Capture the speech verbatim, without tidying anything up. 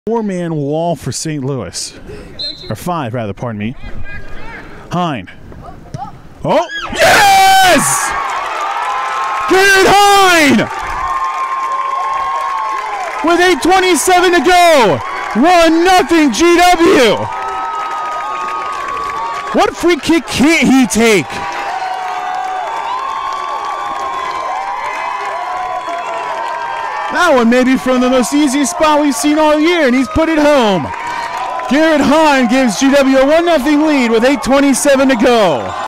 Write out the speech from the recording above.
Four-man wall for Saint Louis. Or five, rather, pardon me. Hine. Oh, yes! Garrett Hine! With eight twenty-seven to go. one nothing G W. What free kick can't he take? That one may be from the most easiest spot we've seen all year, and he's put it home. Garrett Hine gives G W a one nothing lead with eight twenty-seven to go.